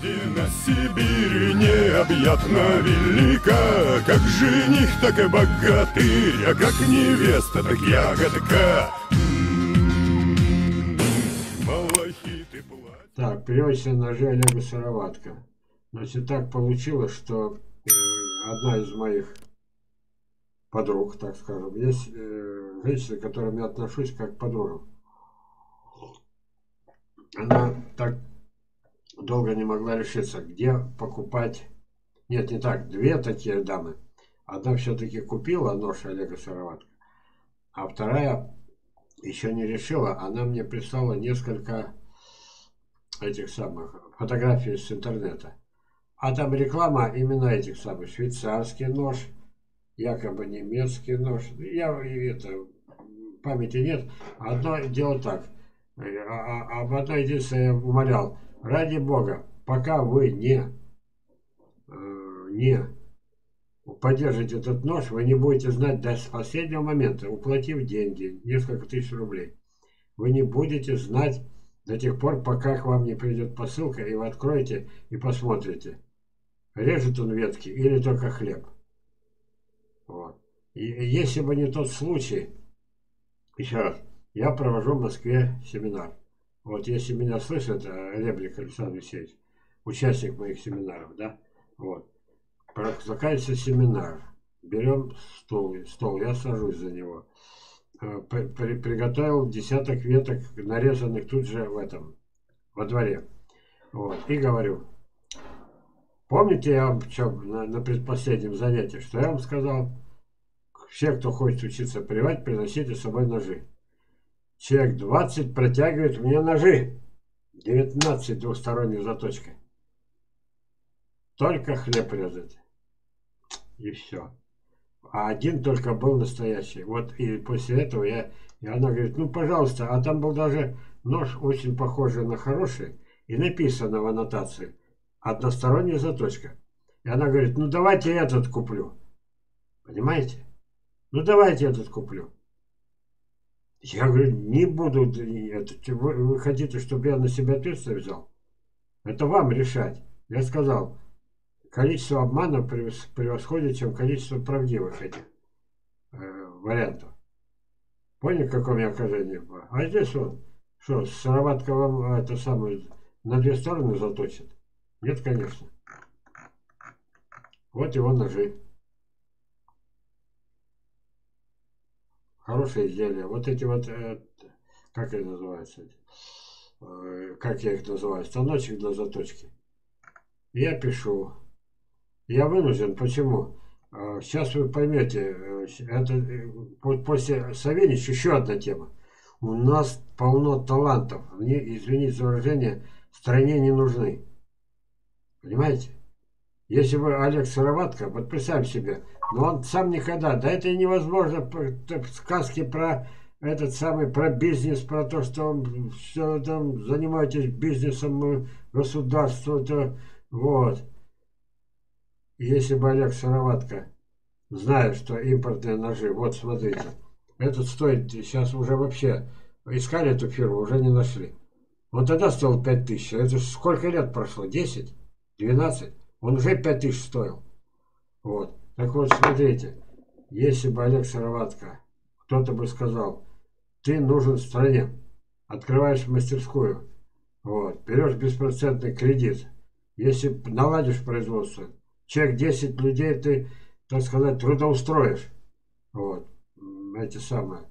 Родина Сибирь необъятно велика, как жених, так и богатырь, а как невеста, так ягодка. Малахиты платья. Так, переводчик ножи Олега Сыроватко. Значит, так получилось, что одна из моих подруг, так скажем, есть женщина, к которой я отношусь как к подругам. Она так долго не могла решиться, где покупать. Нет, не так, две такие дамы. Одна все-таки купила нож Олега Сыроватко, а вторая еще не решила. Она мне прислала несколько этих самых фотографий с интернета. А там реклама именно этих самых. Швейцарский нож, якобы немецкий нож. Памяти нет. Одно дело так. Об одной единственное я умолял. Ради Бога, пока вы не поддержите этот нож, вы не будете знать до последнего момента, уплатив деньги, несколько тысяч рублей. Вы не будете знать до тех пор, пока к вам не придет посылка, и вы откроете и посмотрите, режет он ветки или только хлеб. Вот. И если бы не тот случай, еще раз, я провожу в Москве семинар. Вот если меня слышит Ребрик Александр Алексеевич, участник моих семинаров, да, вот. Заканчивается семинар, берем стол, я сажусь за него. Приготовил десяток веток, нарезанных тут же во дворе. Вот. И говорю, помните, я вам на предпоследнем занятии, что я вам сказал? Все, кто хочет учиться привать, приносите с собой ножи. Человек 20 протягивает мне ножи. 19 двухсторонней заточкой. Только хлеб резать. И все. А один только был настоящий. Вот и после этого и она говорит, ну пожалуйста, а там был даже нож очень похожий на хороший. И написано в аннотации односторонняя заточка. И она говорит, ну давайте этот куплю. Понимаете? Ну давайте этот куплю. Я говорю, не буду. Вы хотите, чтобы я на себя ответственность взял? Это вам решать. Я сказал, количество обманов превосходит, чем количество правдивых этих вариантов. Поняли, какое у меня окажение было? А здесь вот, что, Сыроватко вам это самое на две стороны заточит? Нет, конечно. Вот его ножи. Хорошее изделие. Вот эти вот, как это называется? Как я их называю? Станочек для заточки. Я пишу. Я вынужден. Почему? Сейчас вы поймете. Это после Савельича еще одна тема. У нас полно талантов. Мне, извините за выражение, стране не нужны. Понимаете? Если бы Олег Сыроватко, вот представь себе, но он сам никогда, да это и невозможно, сказки про этот самый, про бизнес, про то, что он все там занимаетесь бизнесом государства, то вот. Если бы Олег Сыроватко, зная, что импортные ножи, вот смотрите, этот стоит, сейчас уже вообще, искали эту фирму, уже не нашли. Он тогда стоил 5000, это сколько лет прошло, 10, 12? Он уже 5000 стоил. Вот. Так вот, смотрите. Если бы Олег Сыроватко, кто-то бы сказал, ты нужен стране. Открываешь мастерскую. Вот. Берешь беспроцентный кредит. Если наладишь производство, человек 10 людей ты, так сказать, трудоустроишь. Вот. Эти самые.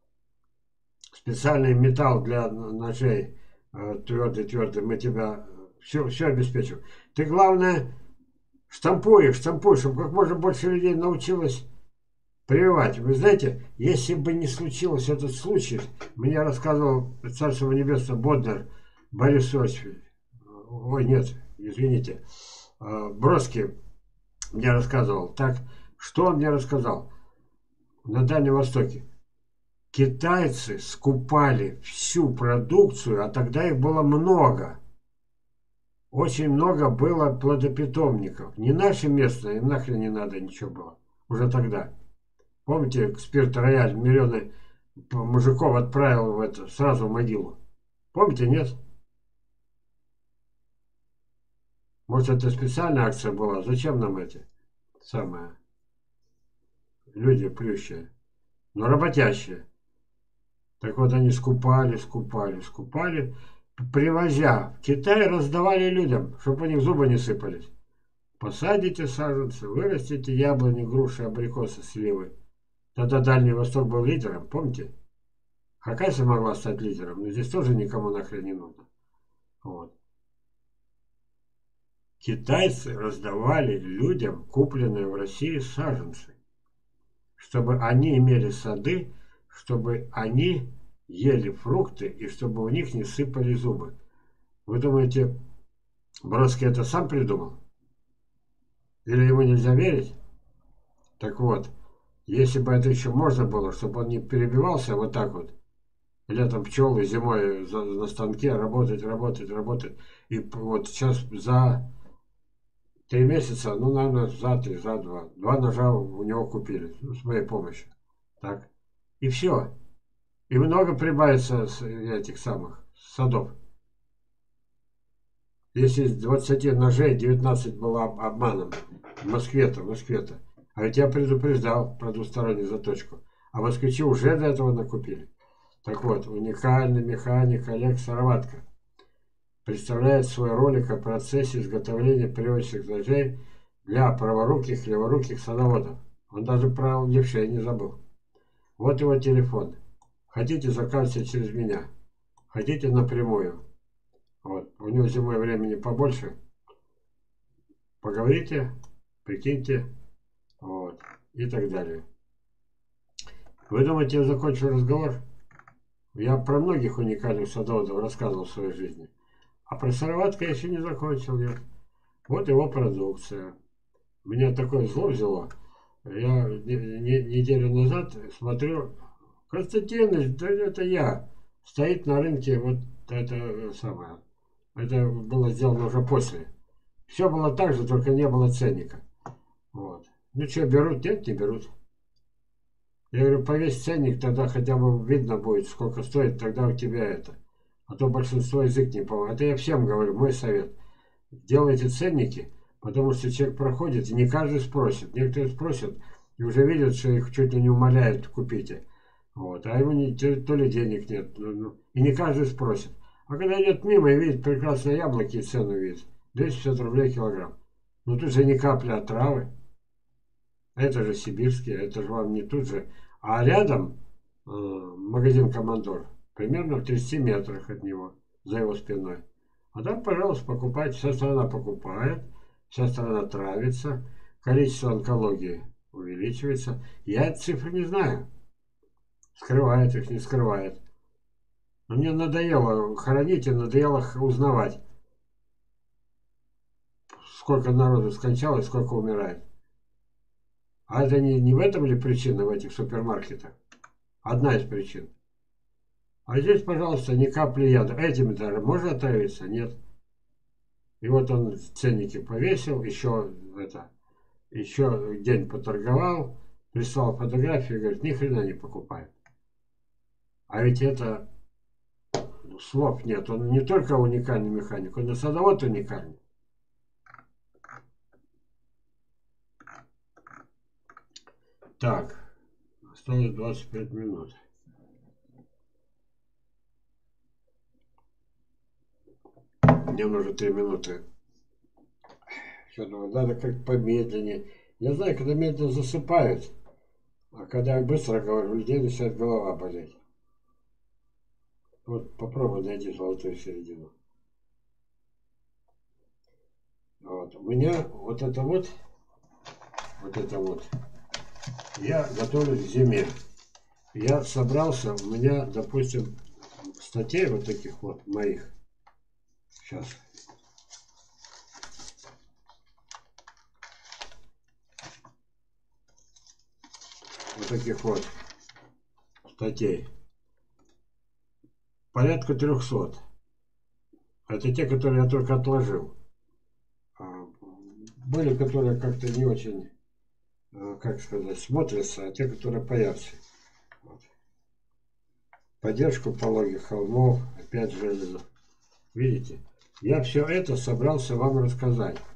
Специальный металл для ножей. Твердый. Мы тебя все обеспечим. Ты, главное, штампуй, чтобы как можно больше людей научилось прививать. Вы знаете, если бы не случилось этот случай, мне рассказывал Царство Небесное Боднер Борис Иосифович. Ой, нет, извините. Бродский мне рассказывал. Так, что он мне рассказал? На Дальнем Востоке. Китайцы скупали всю продукцию, а тогда их было много. Очень много было плодопитомников. Не наши местные, им нахрен не надо ничего было. Уже тогда. Помните, Спирт Рояль миллионы мужиков отправил в это, сразу в могилу. Помните, нет? Может, это специальная акция была? Зачем нам эти самые люди плющие? Но работящие. Так вот, они скупали, привозя в Китай, раздавали людям, чтобы у них зубы не сыпались. Посадите саженцы, вырастите яблони, груши, абрикосы, сливы. Тогда Дальний Восток был лидером, помните? Хакасия могла стать лидером, но здесь тоже никому нахрен не нужно. Вот. Китайцы раздавали людям купленные в России саженцы, чтобы они имели сады, чтобы они ели фрукты и чтобы у них не сыпали зубы. Вы думаете, Бродский это сам придумал? Или ему нельзя верить? Так вот, если бы это еще можно было, чтобы он не перебивался вот так вот, летом пчелы, зимой на станке работать. И вот сейчас за 3 месяца, ну, наверное, за 3, за 2. 2 ножа у него купили, ну, с моей помощью. Так. И все. И много прибавится с этих самых садов. Если из 20 ножей 19 было обманом. В Москве-то. А ведь я предупреждал про двустороннюю заточку. А москвичи уже до этого накупили. Так вот, уникальный механик Олег Сыроватко представляет свой ролик о процессе изготовления привычных ножей для праворуких, леворуких садоводов. Он даже про левшей не забыл. Вот его телефон. Хотите, заказывайте через меня. Хотите напрямую. Вот. У него зимой времени побольше. Поговорите, прикиньте. Вот. И так далее. Вы думаете, я закончу разговор? Я про многих уникальных садоводов рассказывал в своей жизни. А про Сыроватко я еще не закончил. Нет. Вот его продукция. Меня такое зло взяло. Я неделю назад смотрю. Константинович, да это я. Стоит на рынке вот это самое. Это было сделано уже после. Все было так же, только не было ценника. Вот. Ну что, берут? Нет, не берут. Я говорю, повесь ценник, тогда хотя бы видно будет, сколько стоит, тогда у тебя это. А то большинство язык не помнит. Это я всем говорю, мой совет. Делайте ценники, потому что человек проходит, и не каждый спросит. Некоторые спросят, и уже видят, что их чуть ли не умоляют, купите. Вот. А ему то ли денег нет. И не каждый спросит. А когда идет мимо и видит прекрасные яблоки и цену видит, 250 рублей килограмм. Ну тут же не капля отравы. Это же сибирские, это же вам не тут же. А рядом магазин «Командор», примерно в 30 метрах от него, за его спиной. А там, пожалуйста, покупайте. Вся страна покупает, вся страна травится, количество онкологии увеличивается. Я эти цифры не знаю. Скрывает их, не скрывает. Но мне надоело хоронить и надоело узнавать, сколько народу скончалось, сколько умирает. А это не в этом ли причина в этих супермаркетах? Одна из причин. А здесь, пожалуйста, ни капли яда. Этим даже можно отравиться? Нет. И вот он ценники повесил, еще день поторговал, прислал фотографию и говорит, ни хрена не покупает. А ведь это слов нет. Он не только уникальный механик, он и садовод уникальный. Так, осталось 25 минут. Мне нужно 3 минуты. Все, надо как помедленнее. Я знаю, когда медленно засыпают, а когда я быстро говорю, у людей начинает голова болеть. Вот попробуй найти золотую середину. Вот. У меня вот это вот, я готовлюсь к зиме. Я собрался, у меня, допустим, статей вот таких вот моих. Сейчас. Вот таких вот статей. Порядка 300. Это те, которые я только отложил. Были, которые как-то не очень, как сказать, смотрятся, а те, которые поярче. Вот. Поддержку пологих холмов, опять же, видите. Я все это собрался вам рассказать.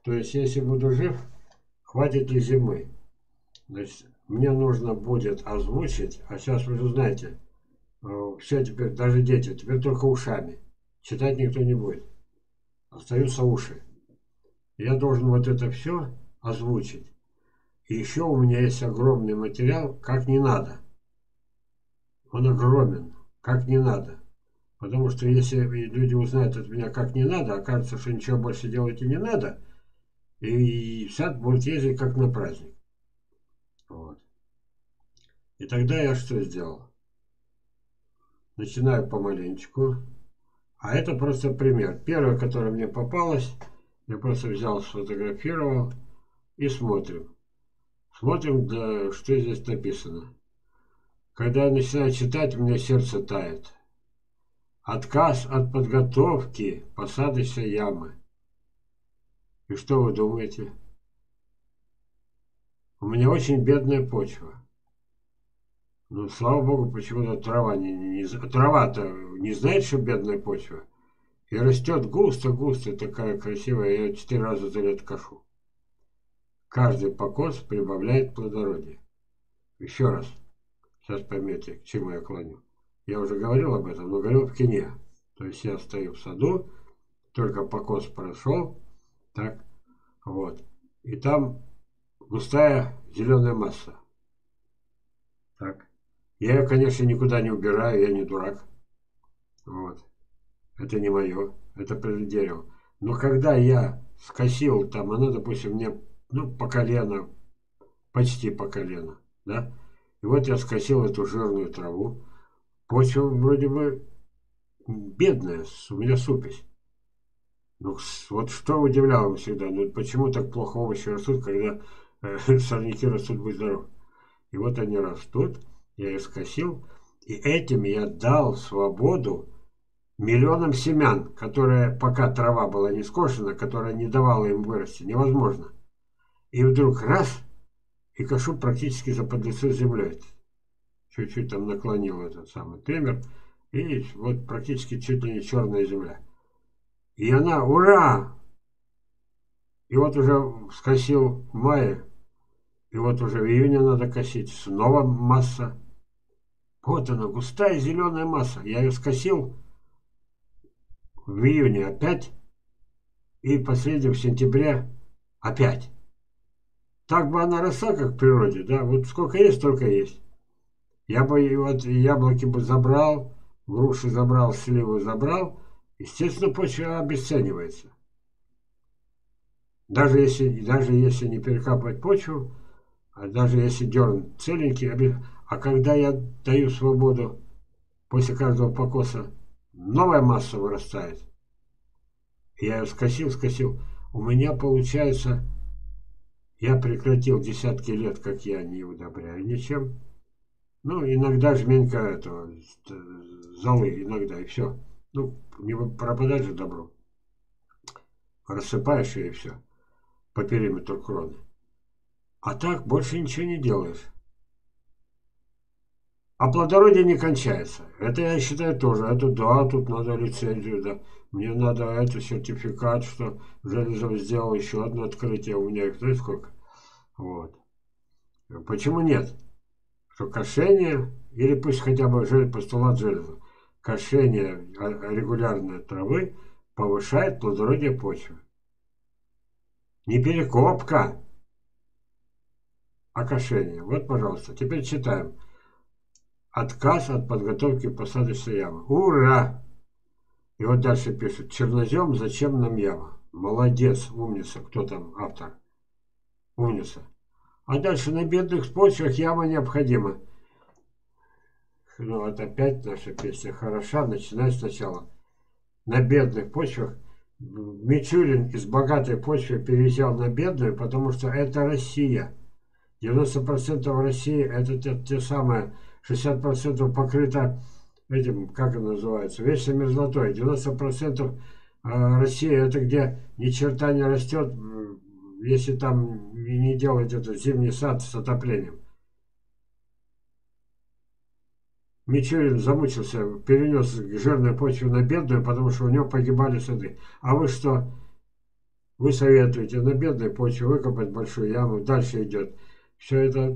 То есть, если буду жив, хватит ли зимы? Значит, мне нужно будет озвучить, а сейчас вы же знаете, все теперь, даже дети, теперь только ушами. Читать никто не будет. Остаются уши. Я должен вот это все озвучить. И еще у меня есть огромный материал, как не надо. Он огромен, как не надо. Потому что если люди узнают от меня, как не надо, окажется, что ничего больше делать и не надо, и сад будет ездить как на праздник. Вот. И тогда я что сделал? Начинаю помаленечку. А это просто пример. Первое, которое мне попалось, я просто взял, сфотографировал и смотрим. Смотрим, да, что здесь написано. Когда я начинаю читать, у меня сердце тает. Отказ от подготовки посадочной ямы. И что вы думаете? У меня очень бедная почва. Ну, слава богу, почему-то трава трава-то не знает, что бедная почва. И растет густо-густо, такая красивая. Я ее 4 раза за лет кашу. Каждый покос прибавляет плодородие. Еще раз. Сейчас поймете, к чему я клоню. Я уже говорил об этом, но говорил в кине. То есть я стою в саду, только покос прошел, так, вот. И там густая зеленая масса. Так. Я ее, конечно, никуда не убираю, я не дурак. Вот. Это не мое, это перед деревом. Но когда я скосил там, она, допустим, мне, ну, по колено, почти по колено, да. И вот я скосил эту жирную траву. Почва вроде бы бедная, у меня супесь. Ну, вот что удивляло всегда, ну почему так плохо овощи растут, когда сорняки растут, будь здоров. И вот они растут, я их скосил, и этим я дал свободу миллионам семян, которые, пока трава была не скошена, которая не давала им вырасти, невозможно. И вдруг раз, и кашу практически заподлицо землей. Чуть-чуть там наклонил этот самый триммер, и вот практически чуть ли не черная земля. И она, ура! И вот уже скосил в мае, и вот уже в июне надо косить. Снова масса. Вот она, густая зеленая масса. Я ее скосил в июне опять, и последнем в сентябре опять. Так бы она росла, как в природе, да? Вот сколько есть, столько есть. Я бы вот яблоки бы забрал, груши забрал, сливы забрал. Естественно, почва обесценивается. Даже если не перекапывать почву, а даже если дерн целенький, а когда я даю свободу после каждого покоса, новая масса вырастает. Я ее скосил. У меня получается, я прекратил десятки лет, как я не удобряю ничем. Ну, иногда жменька этого, золы, иногда, и все. Ну, не пропадать же добро. Рассыпаешь ее, и все. По периметру кроны. А так больше ничего не делаешь. А плодородие не кончается. Это я считаю тоже. Это да, тут надо лицензию, да. Мне надо это сертификат, что Железов сделал еще одно открытие. У меня их знаете сколько? Вот. Почему нет? Что кошение, или пусть хотя бы постулат Железова. Кошение регулярной травы повышает плодородие почвы. Не перекопка, а кошение. Вот, пожалуйста. Теперь читаем. Отказ от подготовки посадочной ямы. Ура! И вот дальше пишет. Чернозем, зачем нам яма? Молодец, умница. Кто там автор? Умница. А дальше на бедных почвах яма необходима. Ну вот опять наша песня хороша. Начинай сначала. На бедных почвах. Мичурин из богатой почвы переезжал на бедную, потому что это Россия. 90% России это те самые, 60% покрыто этим, как это называется, вечной мерзлотой. 90% России это где ни черта не растет, если там не делать этот зимний сад с отоплением. Мичурин замучился, перенес жирную почву на бедную, потому что у него погибали сады. А вы что? Вы советуете на бедной почве выкопать большую яму, дальше идет. Все это,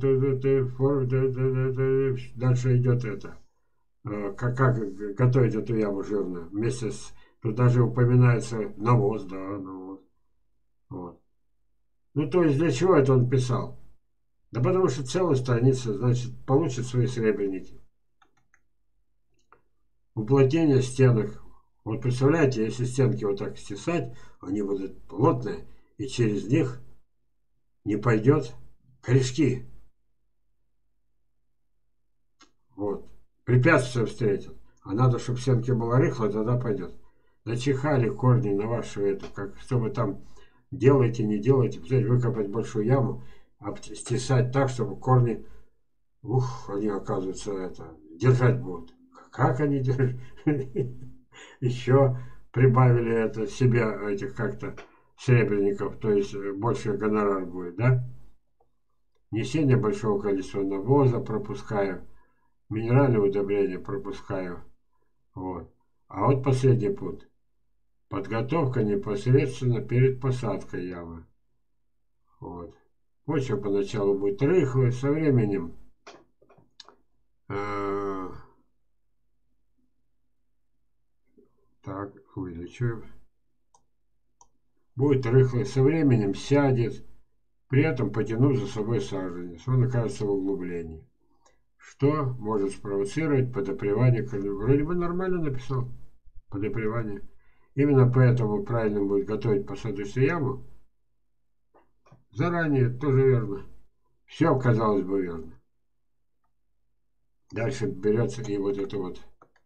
дальше идет это. Как готовить эту яму жирную. Вместе с, тут даже упоминается навоз, да, навоз. Вот. Ну, то есть для чего это он писал? Да потому что целая страница, значит, получит свои сребреники. Уплотнение стенок. Вот представляете, если стенки вот так стесать, они будут плотные, и через них не пойдет корешки. Вот. Препятствия встретят. А надо, чтобы стенки была рыхлая, тогда пойдет. Начихали корни на вашу эту, как чтобы там делаете, не делаете, взять, выкопать большую яму, стесать так, чтобы корни, они, оказывается, это, держать будут. Как они держат? Еще прибавили это себе этих как-то сребреников, то есть больше гонорар будет, да? Несение большого количества навоза пропускаю, минеральные удобрения пропускаю. Вот. А вот последний пункт. Подготовка непосредственно перед посадкой ямы. Вот. Почва поначалу будет рыхлой, со временем так, увеличиваем. Будет рыхлой, со временем сядет, при этом потянув за собой саженец. Он окажется в углублении. Что может спровоцировать подопревание корней? Вроде бы нормально написал. Подопревание. Именно поэтому правильно будет готовить посадочную яму. Заранее тоже верно. Все, казалось бы, верно. Дальше берется и вот это вот.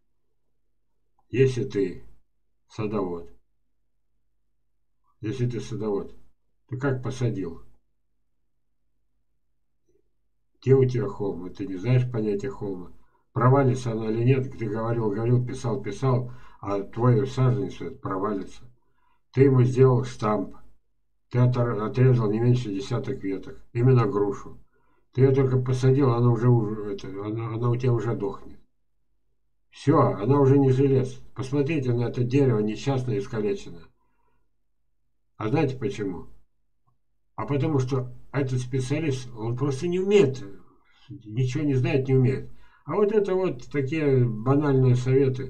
Если ты садовод, ты как посадил? Где у тебя холм? Ты не знаешь понятия холма. Провалится она или нет? Ты говорил, писал, а твой саженец провалится. Ты ему сделал штамп. Ты отрезал не меньше десяток веток. Именно грушу. Ты ее только посадил, она уже она у тебя уже дохнет. Все, она уже не желез. Посмотрите на это дерево несчастное, искалеченное. А знаете почему? А потому что этот специалист, он просто не умеет, ничего не знает, не умеет. А вот это вот такие банальные советы.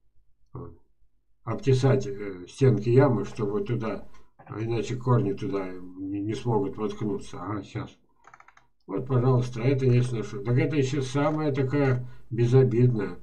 Обтесать стенки ямы, чтобы туда, иначе корни туда не смогут воткнуться. Ага, сейчас. Вот, пожалуйста, это есть наше. Так это еще самая такая безобидная.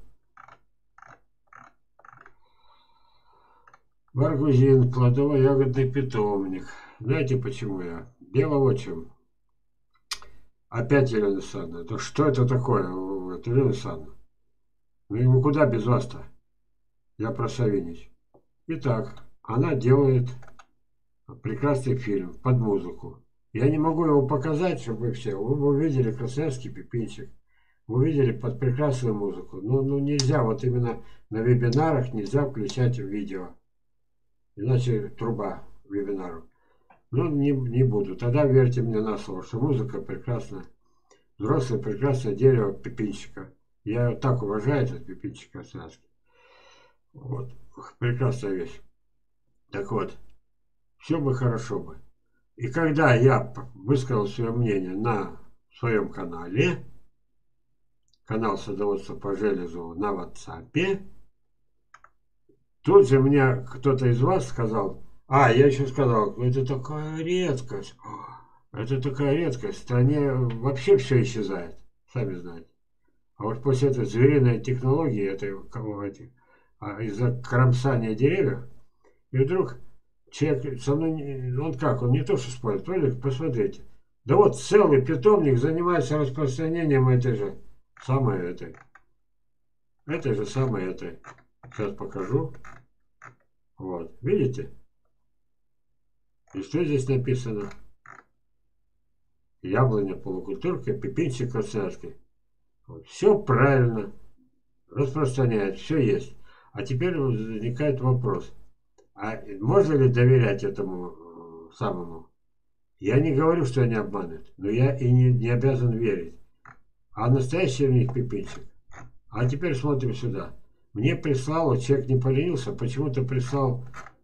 Баргузин, плодово-ягодный питомник. Знаете, почему я? Дело в чем. Опять Елена Александровна. Да что это такое, Елена Александровна? Ну куда без вас-то? Я про Савинич. Итак, она делает прекрасный фильм под музыку. Я не могу его показать, чтобы все. Вы увидели красноярский пипинчик. Вы увидели под прекрасную музыку. Ну нельзя, вот именно на вебинарах нельзя включать видео. Иначе труба вебинару. Ну, не буду. Тогда верьте мне на слово, что музыка прекрасная. Взрослое прекрасное дерево пипинчика. Я так уважаю этот пипинчик красноярский. Вот. Прекрасная вещь. Так вот. Все бы хорошо бы. И когда я высказал свое мнение на своем канале, канал садоводства по железу на WhatsApp, тут же мне кто-то из вас сказал, я еще сказал, это такая редкость. Это такая редкость. В стране вообще все исчезает. Сами знаете. А вот после этой звериной технологии, из-за кромсания деревьев, и вдруг человек со мной, он не то что спорит, посмотрите. Да вот целый питомник занимается распространением этой же самой. Сейчас покажу. Вот, видите? И что здесь написано? Яблоня полукультурка, пипинчик красноярский. Вот. Все правильно распространяет, все есть. А теперь возникает вопрос. А можно ли доверять этому самому? Я не говорю, что они обманывают, но я и не обязан верить. А настоящий у них пипинчик. А теперь смотрим сюда. Мне прислал, человек не поленился, почему-то прислал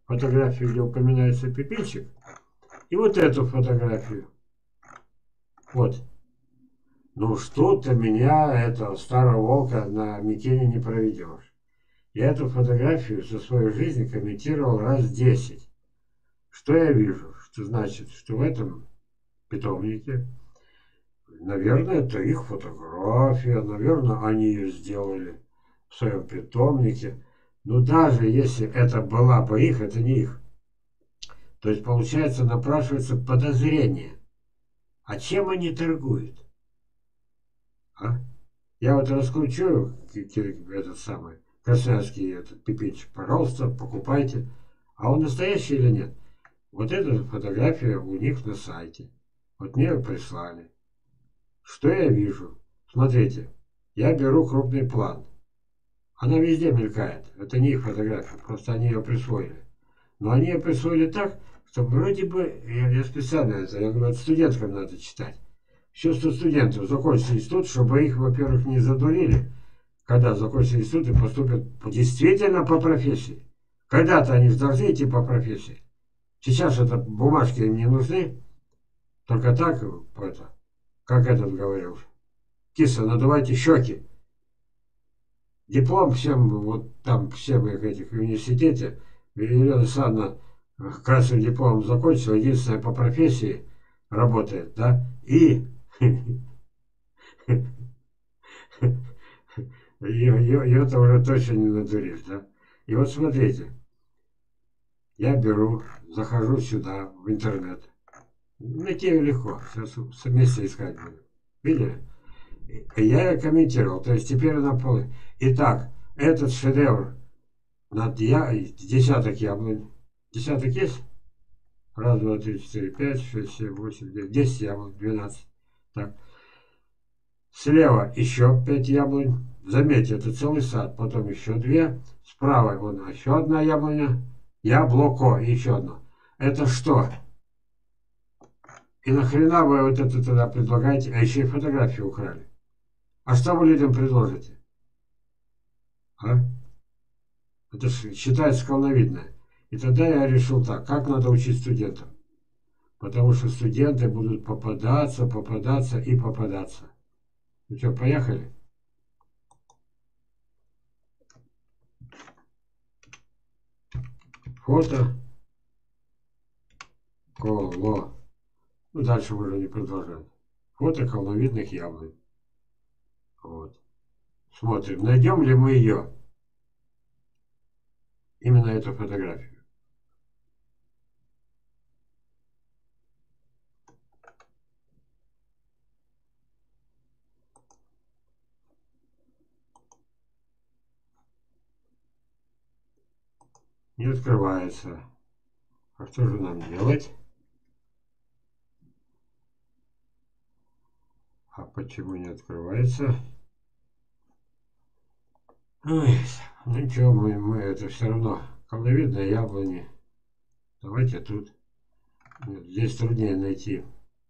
фотографию, где упоминается Пипинчик, и вот эту фотографию. Вот. Ну что-то меня, этого старого волка, на Микине не проведешь. Я эту фотографию за свою жизнь комментировал раз 10. Что я вижу? Что значит, что в этом питомнике, наверное, это их фотография, наверное, они ее сделали в своем питомнике. Но даже если это была бы их, это не их. То есть, получается, напрашивается подозрение. А чем они торгуют? А? Я вот раскручу этот самый красноярский этот пипинчик, пожалуйста, покупайте. А он настоящий или нет? Вот эта фотография у них на сайте. Вот мне ее прислали. Что я вижу? Смотрите, я беру крупный план. Она везде мелькает. Это не их фотография, просто они ее присвоили. Но они ее присвоили так, что вроде бы, я специально это, я говорю, студенткам надо читать. Все, что студентов закончили институт, чтобы их, во-первых, не задурили, когда закончат институт и поступят действительно по профессии. Когда-то они должны идти по профессии. Сейчас это бумажки им не нужны. Только так, это, как этот говорил, киса, надувайте щеки. Диплом всем, вот там, всем этих в университете, Елена Александровна красным дипломом закончила, единственная по профессии работает, да, и ее-то уже точно не надуришь, да. И вот смотрите, я беру, захожу сюда, в интернет. Найти ее легко, сейчас вместе искать будем. Видели? И я ее комментировал, то есть теперь она полная. Итак, этот шедевр над десяток яблонь. Десяток есть? Раз, два, три, четыре, пять, шесть, семь, восемь, девять, 10 яблонь, 12. Так. Слева еще 5 яблонь. Заметьте, это целый сад. Потом еще 2. Справа вон еще одна яблоня. Яблоко и еще одно. Это что? И нахрена вы вот это тогда предлагаете? А еще и фотографию украли. А что вы людям предложите? А? Это же считается колновидное. И тогда я решил так, как надо учить студентов. Потому что студенты будут попадаться, попадаться и попадаться. Ну что, поехали? Фото. Коло. Ну, дальше мы уже не продолжаем. Фото колновидных яблонь. Вот. Смотрим, найдем ли мы ее. Именно эту фотографию. Не открывается. А что же нам делать? А почему не открывается? Ой, ну ничего, мы это все равно. Колновидные яблони. Давайте тут. Нет, здесь труднее найти.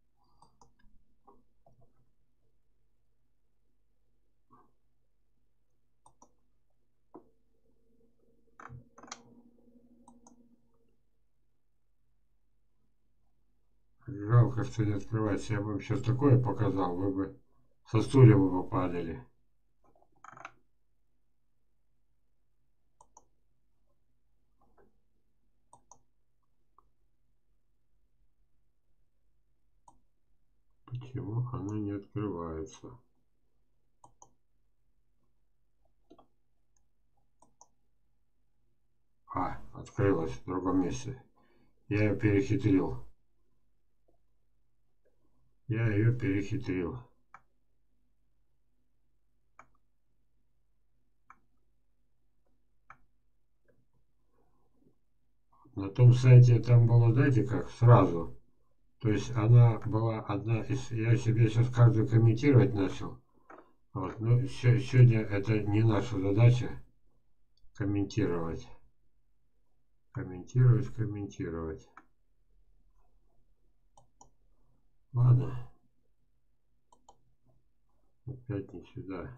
Жалко, что не открывается. Я бы вам сейчас такое показал, вы бы со стулья бы попадали. Почему она не открывается? А, открылась в другом месте. Я ее перехитрил. Я ее перехитрил. На том сайте там было, знаете как, сразу. То есть она была одна из... Я себе сейчас каждую комментировать начал. Вот. Но сегодня это не наша задача комментировать. Комментировать. Ладно. Опять не сюда.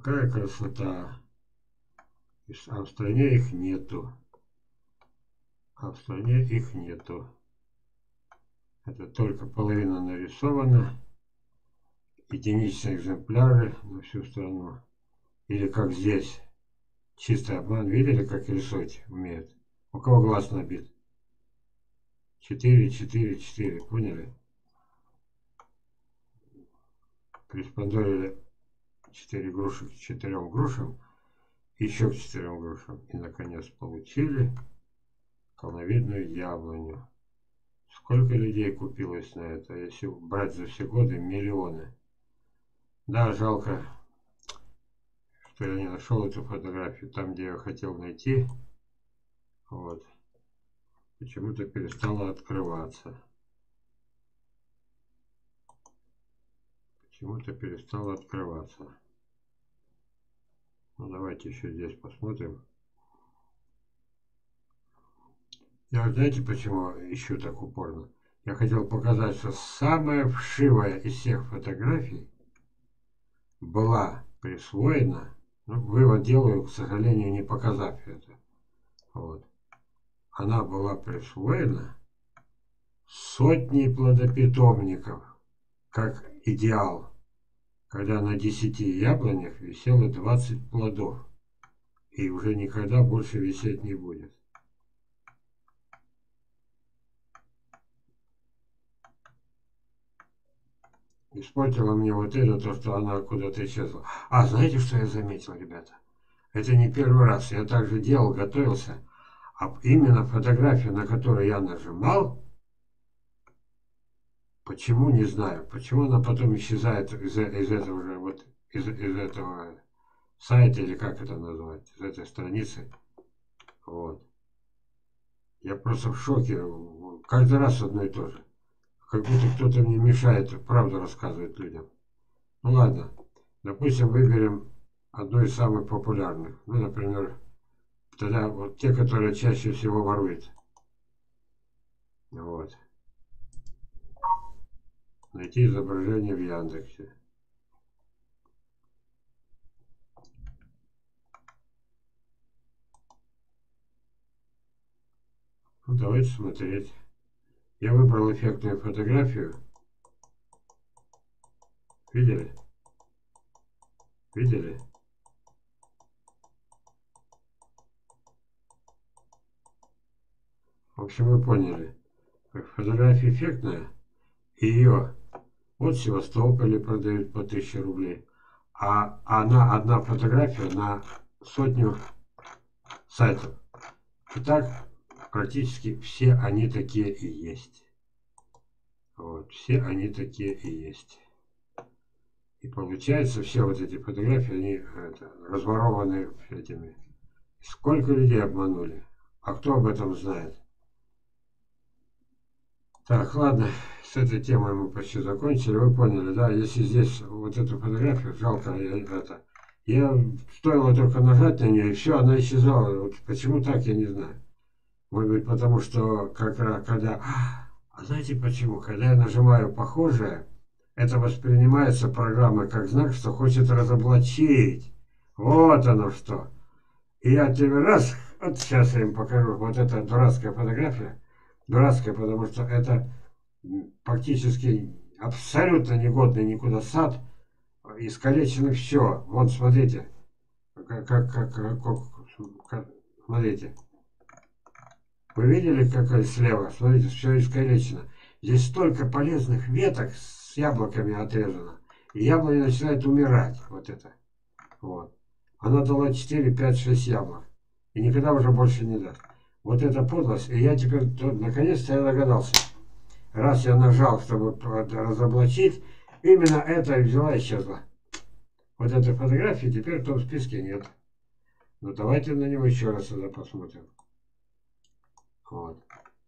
какая красота. А в стране их нету. А в стране их нету. Это только половина нарисована. Единичные экземпляры на всю страну. Или как здесь. Чистый обман. Видели, как рисовать умеют? У кого глаз набит? 4, 4, 4. Поняли? Приспособили 4 груши к 4 грушам. Еще к 4 грушам. И, наконец, получили колоновидную яблоню. Сколько людей купилось на это? Если брать за все годы, миллионы. Да, жалко, что я не нашел эту фотографию там, где я хотел найти. Вот. Почему-то перестала открываться. Почему-то перестала открываться. Ну, давайте еще здесь посмотрим. Я, знаете, почему ищу так упорно? Я хотел показать, что самая вшивая из всех фотографий была присвоена. Ну, вывод делаю, к сожалению, не показав это. Вот. Она была присвоена сотней плодопитомников, как идеал, когда на 10 яблонях висело 20 плодов, и уже никогда больше висеть не будет. Испортила мне вот это, то, что она куда-то исчезла. А, знаете, что я заметил, ребята? Это не первый раз. Я также делал, готовился. А именно фотографию, на которую я нажимал, почему, не знаю. Почему она потом исчезает из этого же, вот, из этого сайта, или как это назвать, из этой страницы. Вот. Я просто в шоке. Каждый раз одно и то же. Как будто кто-то мне мешает правду рассказывать людям. Ну ладно. Допустим, выберем одну из самых популярных. Ну, например, тогда вот те, которые чаще всего воруют. Вот. Найти изображение в Яндексе. Ну, давайте смотреть. Я выбрал эффектную фотографию. Видели? Видели? В общем, вы поняли. Фотография эффектная. И ее вот в Севастополе продают по 1000 рублей. А она одна фотография на сотню сайтов. Итак, практически все они такие и есть. Вот, все они такие и есть. И получается, все вот эти фотографии, они разворованы этими. Сколько людей обманули? А кто об этом знает? Так, ладно, с этой темой мы почти закончили. Вы поняли, да? Если здесь вот эту фотографию, жалко, я стоило только нажать на нее, и все, она исчезала. Вот почему так, я не знаю. Может быть, потому что как раз когда... А знаете почему? Когда я нажимаю похожее, это воспринимается программой как знак, что хочет разоблачить. Вот оно что. И я тебе раз, вот сейчас я им покажу, вот эта дурацкая фотография. Дурацкая, потому что это практически абсолютно негодный никуда сад. Искалечено все. Вот смотрите. Смотрите. Вы видели, какая слева? Смотрите, все искалечено. Здесь столько полезных веток с яблоками отрезано. И яблони начинают умирать. Вот это. Вот. Она дала 4, 5, 6 яблок. И никогда уже больше не даст. Вот это подлость. И я теперь, наконец-то я догадался. Раз я нажал, чтобы разоблачить, именно это и взяла и исчезла. Вот этой фотографии теперь в том списке нет. Но давайте на него еще раз сюда посмотрим. Вот.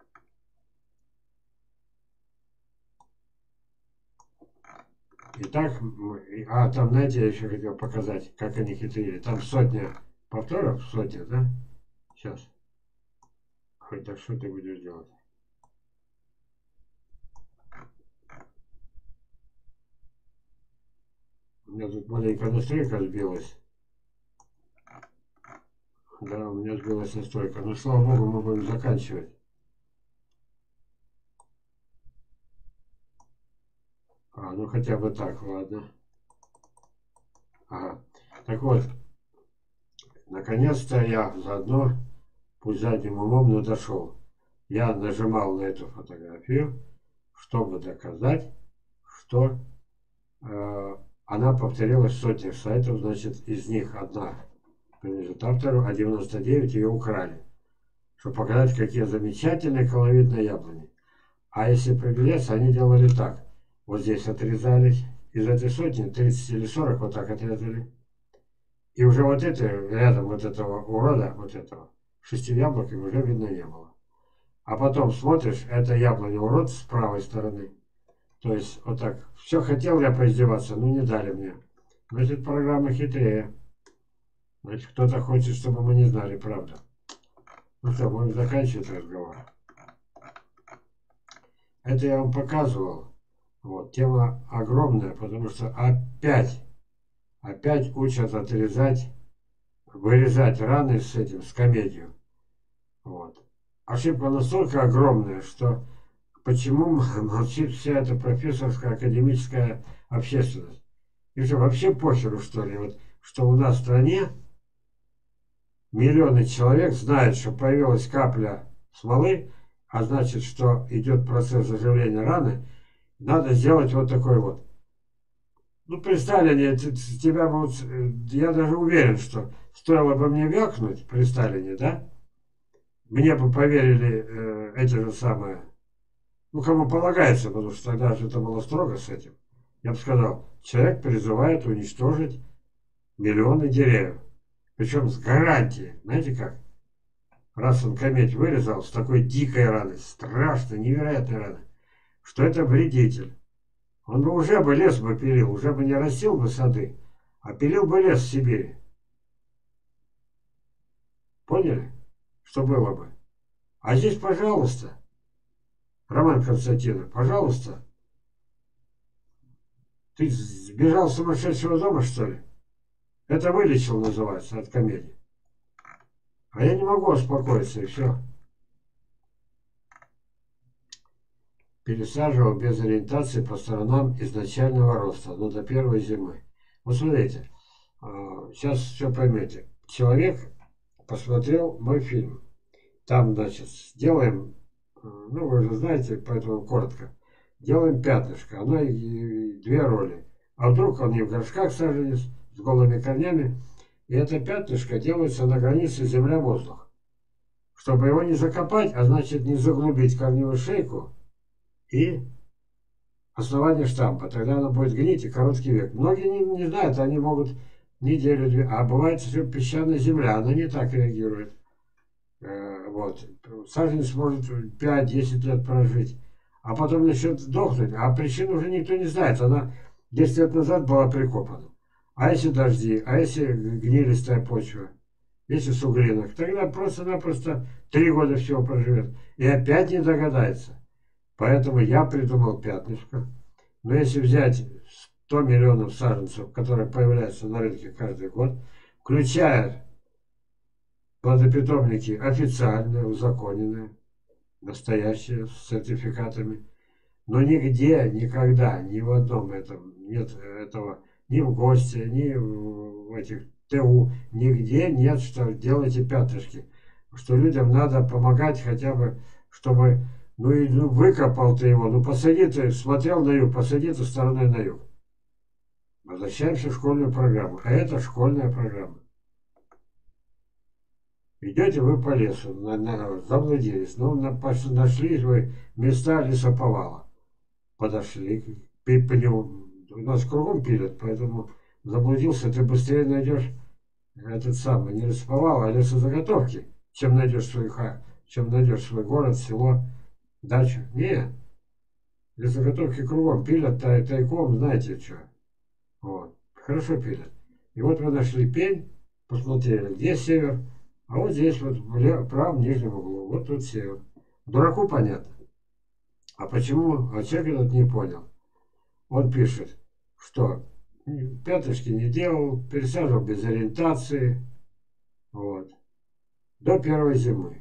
Итак, там, знаете, я еще хотел показать, как они хитрили. Там сотня повторов, сотня, да? Сейчас. Хоть так что ты будешь делать? У меня тут маленькая настройка сбилась. Да, у меня сбилась настройка. Ну, слава богу, мы будем заканчивать. Ну хотя бы так, ладно. Ага. Так вот, наконец-то я заодно, пусть задним умом, но дошел. Я нажимал на эту фотографию, чтобы доказать, что она повторилась в сотнях сайтов, значит, из них одна принадлежит автору, а 99 ее украли. Чтобы показать, какие замечательные колоритные яблони. А если приглядеться, они делали так. Вот здесь отрезали, из этой сотни 30 или 40 вот так отрезали. И уже вот это, рядом вот этого урода, вот этого, 6 яблок уже видно не было. А потом смотришь, это яблоня урод с правой стороны. То есть вот так. Все хотел я поиздеваться, но не дали мне. Значит, программа хитрее. Значит, кто-то хочет, чтобы мы не знали правду. Ну что, будем заканчивать разговор. Это я вам показывал. Вот, тема огромная, потому что опять учат отрезать, вырезать раны с этим, с комедию. Вот. Ошибка настолько огромная, что почему молчит вся эта профессорская академическая общественность? И что, вообще похеру, что ли, вот, что у нас в стране миллионы человек знают, что появилась капля смолы, а значит, что идет процесс заживления раны, надо сделать вот такой вот. Ну, при Сталине тебя бы, я даже уверен, что стоило бы мне вякнуть при Сталине, да, мне бы поверили эти же самые, ну, кому полагается, потому что тогда же это было строго с этим. Я бы сказал, человек призывает уничтожить миллионы деревьев. Причем с гарантией. Знаете как? Раз он кометь вырезал с такой дикой раной, страшной, невероятной раной, что это вредитель. Он бы уже бы лес бы пилил, уже бы не растил бы сады, а пилил бы лес в Сибири. Поняли? Что было бы? А здесь, пожалуйста, Роман Константинович, пожалуйста. Ты сбежал с сумасшедшего дома, что ли? Это вылечил, называется, от комедии. А я не могу успокоиться, и все. Пересаживал без ориентации по сторонам изначального роста, но до первой зимы. Вот смотрите, сейчас все поймете. Человек посмотрел мой фильм. Там, значит, делаем, ну вы же знаете, поэтому коротко. Делаем пятнышко, оно и две роли. А вдруг он не в горшках саженец, с голыми корнями. И это пятнышко делается на границе земля-воздух. Чтобы его не закопать, а значит не заглубить корневую шейку и основание штампа. Тогда оно будет гнить и короткий век. Многие не знают, они могут неделю-две. А бывает, что песчаная земля, она не так реагирует. Вот. Саженец может 5-10 лет прожить. А потом начнет сдохнуть. А причину уже никто не знает. Она 10 лет назад была прикопана. А если дожди, а если гнилистая почва, если суглинок, тогда просто-напросто 3 года всего проживет. И опять не догадается. Поэтому я придумал пятнышко. Но если взять 100 миллионов саженцев, которые появляются на рынке каждый год, включая плодопитомники официальные, узаконенные, настоящие, с сертификатами, но нигде, никогда, ни в одном этом нет этого, ни в ГОСТе, ни в этих ТУ, нигде нет, что делайте пятнышки. Что людям надо помогать хотя бы, чтобы, выкопал ты его, посади ты, смотрел на юг, посади ты стороной на юг. Возвращаемся в школьную программу. А это школьная программа. Идете вы по лесу, заблудились, нашли вы места лесоповала. Подошли, у нас кругом пилят, поэтому заблудился, ты быстрее найдешь этот самый, не лесоповал, а лесозаготовки, чем найдешь свой город, село, дачу. Нет, лесозаготовки кругом пилят тайком, знаете что. Вот, хорошо пилят. И вот вы нашли пень, посмотрели, где север, а вот здесь вот в правом нижнем углу, вот тут север. Дураку понятно. А почему? А человек этот не понял. Он пишет, что пятнышки не делал, пересаживал без ориентации. Вот. до первой зимы.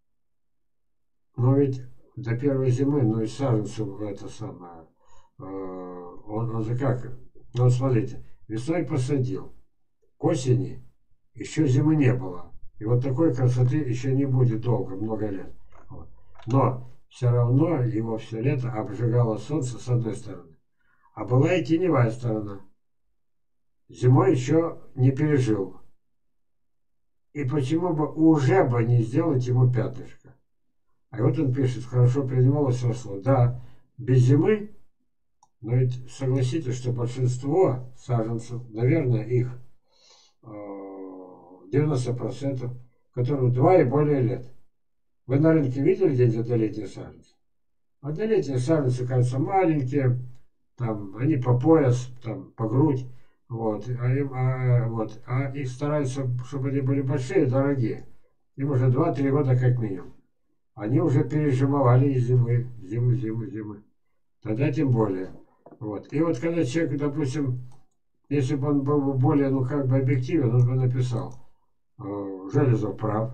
Но ведь до первой зимы, ну и саженцев это самое, он же как, ну смотрите, весной посадил, к осени еще зимы не было. И вот такой красоты еще не будет долго, много лет. Вот. Но все равно его все лето обжигало солнце с одной стороны. А была и теневая сторона. Зимой еще не пережил. И почему бы уже бы не сделать ему пятнышко? А вот он пишет, хорошо принималось росло. Да, без зимы, но ведь согласитесь, что большинство саженцев, наверное, их 90%, которым 2 и более лет. Вы на рынке видели где-нибудь однолетние саженцы? Однолетние саженцы, кажется, маленькие, там, они по пояс, там, по грудь, вот, а их стараются, чтобы они были большие, дорогие. Им уже 2-3 года как минимум. Они уже пережимовали и зимы. Тогда тем более. Вот. И вот когда человек, допустим, если бы он был более, ну, как бы объективен, он бы написал, Железов прав.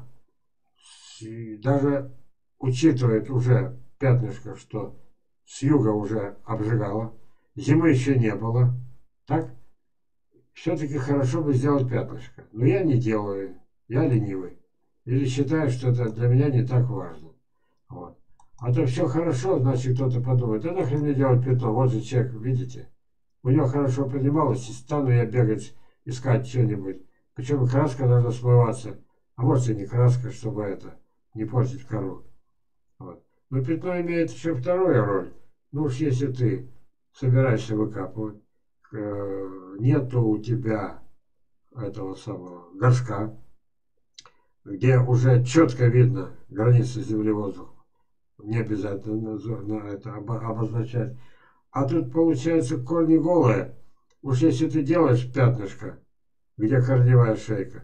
И даже учитывает уже пятнышко, что с юга уже обжигало, зимы еще не было, так? Все-таки хорошо бы сделать пятнышко. Но я не делаю, я ленивый. Или считаю, что это для меня не так важно. Вот. А то все хорошо, значит кто-то подумает, да нахрен мне делать пятно, вот же человек, видите? У него хорошо поднималось, и стану я бегать, искать что-нибудь. Причем краска должна смываться. А может и не краска, чтобы это, не портить кору. Вот. Но пятно имеет еще вторую роль. Ну уж если ты собираешься выкапывать, нету у тебя этого самого горшка, где уже четко видно границы земли-воздуха. Не обязательно на это обозначать. А тут получается корни голые. Уж если ты делаешь пятнышко, где корневая шейка,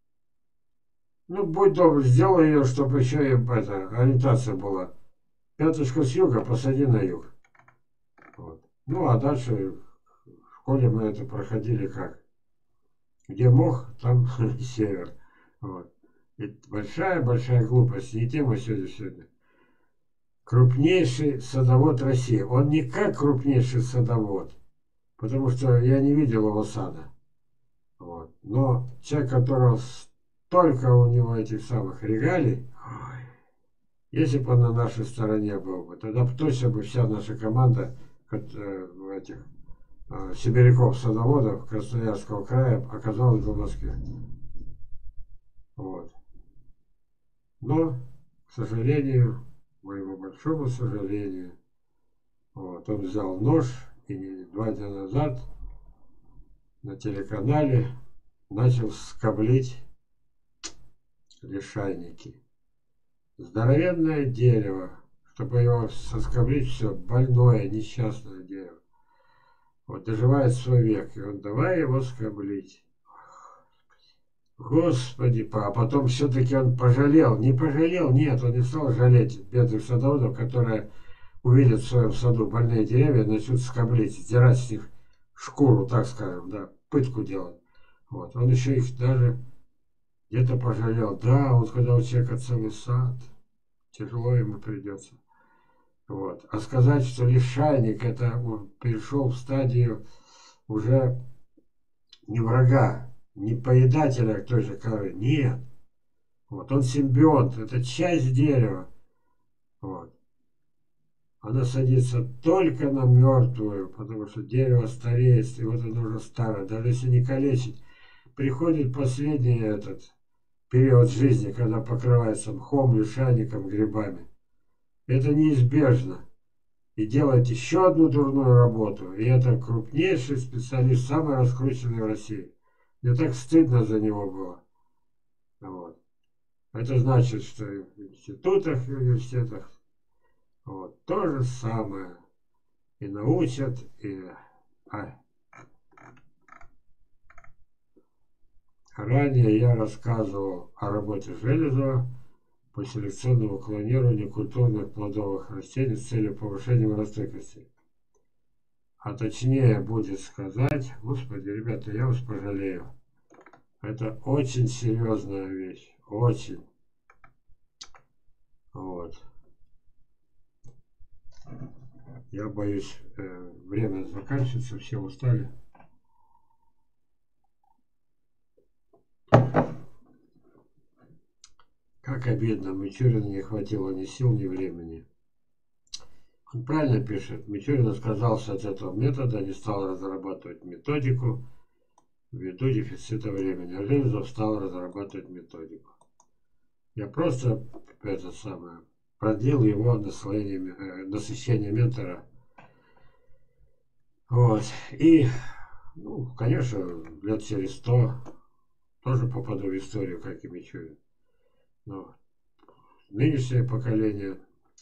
ну будь добр, сделай ее, чтобы еще и ориентация была. Пятнышко с юга посади на юг. Вот. Ну а дальше в школе мы это проходили как? Где мох, там север. Вот. Большая глупость. Не тема сегодня. Крупнейший садовод России. Он не как крупнейший садовод, потому что я не видел его сада. Вот. Но человек, которого столько у него этих самых регалий, ой, если бы он на нашей стороне был бы, тогда бы точно бы вся наша команда этих сибиряков-садоводов Красноярского края оказалась бы в Москве. Вот. Но, к сожалению, моему большому сожалению, вот, он взял нож и 2 дня назад на телеканале начал скоблить лишайники. Здоровенное дерево, чтобы его соскоблить, все больное, несчастное дерево. Вот доживает свой век, и он давай его скоблить. Господи, а потом все-таки он пожалел. Не пожалел, нет, он не стал жалеть бедных садоводов, которые увидят в своем саду больные деревья, начнут скоблить, сдирать с них шкуру, так скажем, да, пытку делать. Вот. Он еще их даже где-то пожалел. Да, вот когда у человека целый сад, тяжело ему придется. Вот. А сказать, что лишайник, это он перешел в стадию уже не врага, не поедателя той же коры. Нет. Вот. Он симбионт, это часть дерева. Вот. Она садится только на мертвую, потому что дерево стареет, и вот оно уже старое. Даже если не калечить, приходит последний этот период жизни, когда покрывается мхом, лишайником, грибами. Это неизбежно. И делает еще одну дурную работу. И это крупнейший специалист, самый раскрученный в России. Мне так стыдно за него было. Вот. Это значит, что и в институтах, и в университетах вот, то же самое. И научат, и... Ранее я рассказывал о работе Железова по селекционному клонированию культурных плодовых растений с целью повышения миростойкости. А точнее будет сказать, господи, ребята, я вас пожалею. Это очень серьезная вещь, очень. Вот. Я боюсь, время заканчивается, все устали. Как обидно, Мичурину не хватило ни сил, ни времени. Он правильно пишет. Мичурин отказался от этого метода, не стал разрабатывать методику ввиду дефицита времени. А Железов стал разрабатывать методику. Я просто это самое продлил его насыщение ментора. Вот. И, ну, конечно, лет через 100 тоже попаду в историю, как и Мичурин. Но нынешнее поколение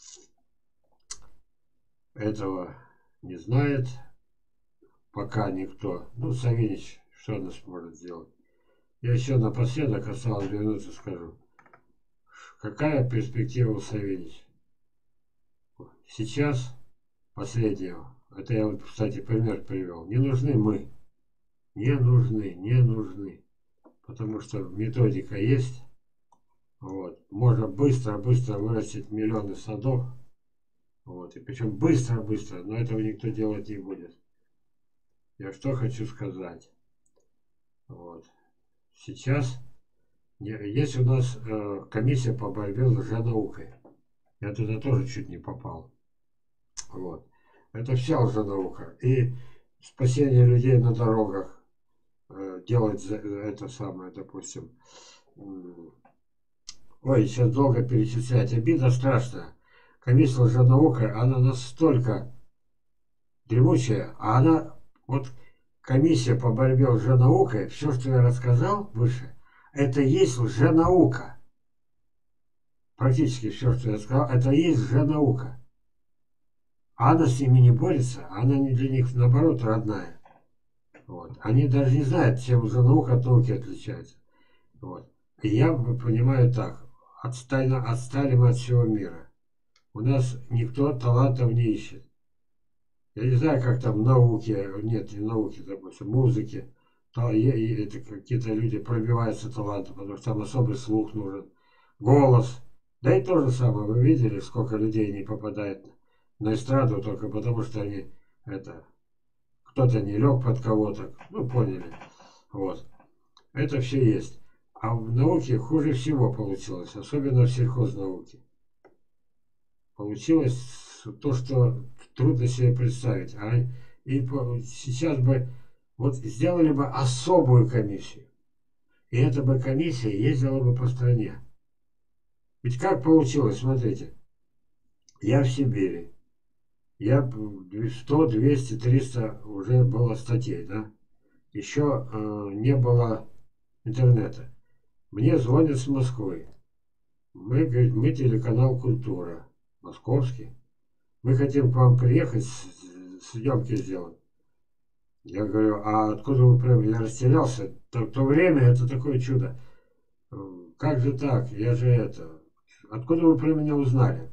этого не знает. Пока никто. Ну, Савинич, что он сможет сделать? Я еще напоследок, осталось 2 минуты, скажу. Какая перспектива у Савинича? Сейчас, последнего, это я вот, кстати, пример привел. Не нужны мы. Не нужны. Потому что методика есть. Вот. Можно быстро вырастить миллионы садов. Вот. И причем быстро, но этого никто делать не будет. Я что хочу сказать. Вот. Сейчас есть у нас комиссия по борьбе с лженаукой. Я туда тоже чуть не попал. Вот. Это вся лженаука. И спасение людей на дорогах делать это самое, допустим. Ой, сейчас долго перечислять. Обида страшная. Комиссия лженаука, она настолько дремучая, а она, вот комиссия по борьбе с лженаукой, все, что я рассказал выше, это есть лженаука. Практически все, что я сказал, это есть лженаука. А она с ними не борется, она не для них, наоборот, родная. Вот. Они даже не знают, чем лженаука от науки отличается. Вот. И я понимаю так. Отстали мы от всего мира. У нас никто талантов не ищет. Я не знаю, как там в науке, нет, не в науке, допустим, музыке. Это какие-то люди пробиваются талантом, потому что там особый слух нужен. Голос. Да и то же самое. Вы видели, сколько людей не попадает на эстраду только потому, что они кто-то не лег под кого-то. Ну, поняли. Вот. Это все есть. А в науке хуже всего получилось, особенно в сельхознауке. Получилось то, что трудно себе представить. И сейчас бы вот сделали бы особую комиссию. И эта бы комиссия ездила бы по стране. Ведь как получилось, смотрите. Я в Сибири. Я 100, 200, 300 уже было статей, да? Еще не было интернета. Мне звонят с Москвы. Мы телеканал «Культура», московский. Мы хотим к вам приехать, съемки сделать. Я говорю, а откуда вы прям? Я растерялся. В то время это такое чудо. Как же так? Я же Откуда вы про меня узнали?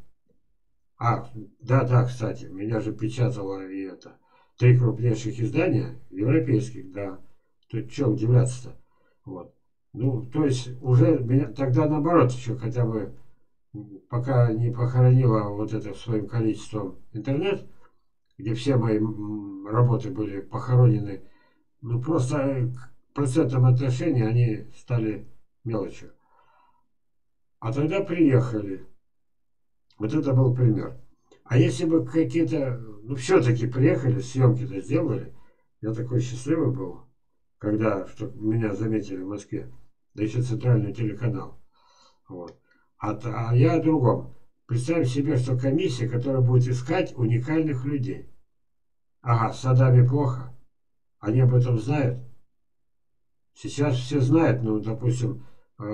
Да, кстати, меня же печатало и 3 крупнейших издания, европейских, да. Тут что удивляться-то? Вот. Ну, то есть уже меня тогда наоборот еще хотя бы пока не похоронила вот это своим количеством интернет, где все мои работы были похоронены, ну просто к процентном отношении они стали мелочью. А тогда приехали. Вот это был пример. А если бы какие-то, ну все-таки приехали, съемки-то сделали, я такой счастливый был, когда меня заметили в Москве, да еще центральный телеканал. Вот. А я о другом. Представь себе, что комиссия, которая будет искать уникальных людей. Ага, с садами плохо. Они об этом знают. Сейчас все знают, ну, допустим,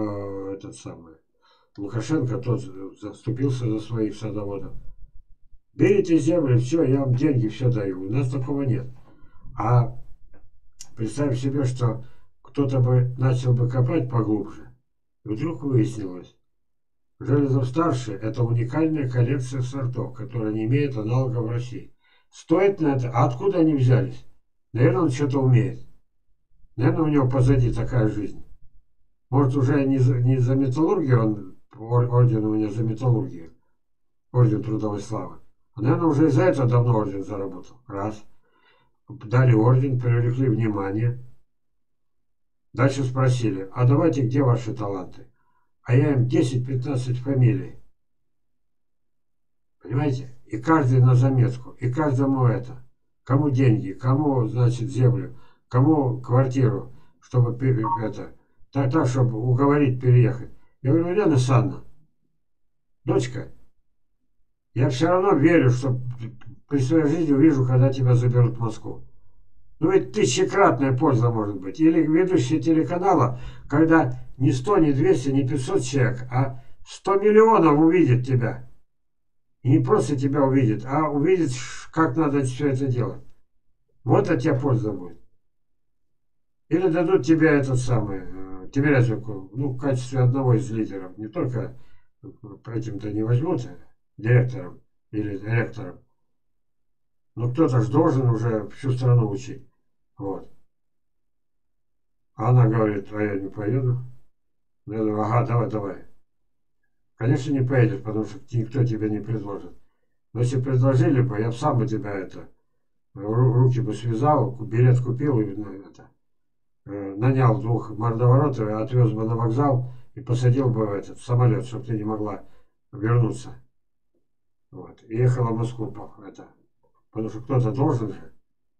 Лукашенко, тот заступился за своих садоводов. Берите землю, все, я вам деньги все даю. У нас такого нет. А представь себе, что кто-то бы начал бы копать поглубже. И вдруг выяснилось, Железов-старший – это уникальная коллекция сортов, которая не имеет аналогов в России. Стоит на это? А откуда они взялись? Наверное, он что-то умеет. Наверное, у него позади такая жизнь. Может, уже не за металлургию он орден у меня за металлургию. Орден трудовой славы. А, наверное, уже из-за этого давно орден заработал. Раз. Дали орден, привлекли внимание. Дальше спросили, а давайте, где ваши таланты? А я им 10-15 фамилий. Понимаете? И каждый на заметку. И каждому это. Кому деньги, кому, значит, землю, кому квартиру, чтобы это, так, чтобы уговорить переехать. Я говорю, Елена Александровна, дочка, я все равно верю, что при своей жизни увижу, когда тебя заберут в Москву. Ну ведь тысячекратная польза может быть. Или ведущий телеканала, когда не 100, не 200, не 500 человек, а 100 миллионов увидит тебя. И не просто тебя увидит, а увидит, как надо все это делать. Вот от тебя польза будет. Или дадут тебе этот самый, Тимирязевку, ну, в качестве одного из лидеров. Не только по этим-то не возьмут директором или ректором. Но кто-то же должен уже всю страну учить. Вот. А она говорит, а я не поеду. Я говорю, ага, давай. Конечно, не поедешь, потому что никто тебе не предложит. Но если предложили бы, я бы сам бы тебя руки бы связал, билет купил и нанял 2 мордоворотов, отвез бы на вокзал и посадил бы в этот самолет, чтобы ты не могла вернуться. Вот. И ехала в Москву, потому что кто-то должен же.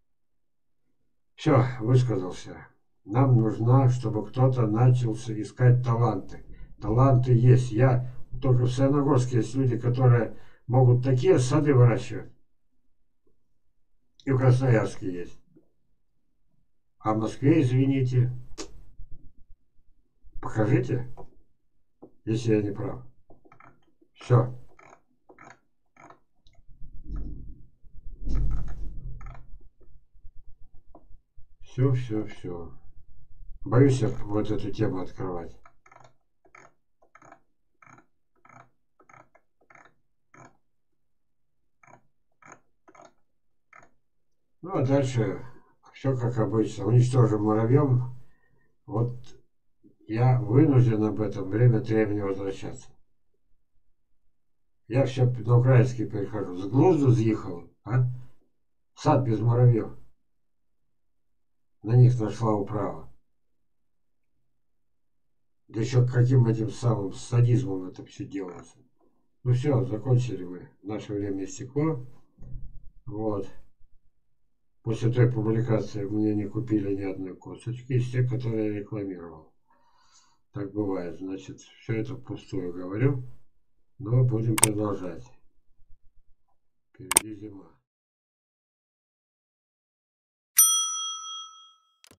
Все, высказался. Нам нужно, чтобы кто-то начался искать таланты. Таланты есть. Только в Саяногорске есть люди, которые могут такие сады выращивать. И в Красноярске есть. А в Москве, извините, покажите, если я не прав. Все. Все. Боюсь я вот эту тему открывать. Ну а дальше все как обычно. Уничтожим муравьем. Вот я вынужден об этом время от времени возвращаться. Я все на украинский перехожу. С глузду з'їхав, а? Сад без муравьев. На них нашла управа. Да еще каким этим самым садизмом это все делается. Ну все, закончили мы. Наше время истекло. Вот. После той публикации мне не купили ни одной косточки из тех, которые я рекламировал. Так бывает. Значит, все это впустую говорю. Но будем продолжать. Впереди зима.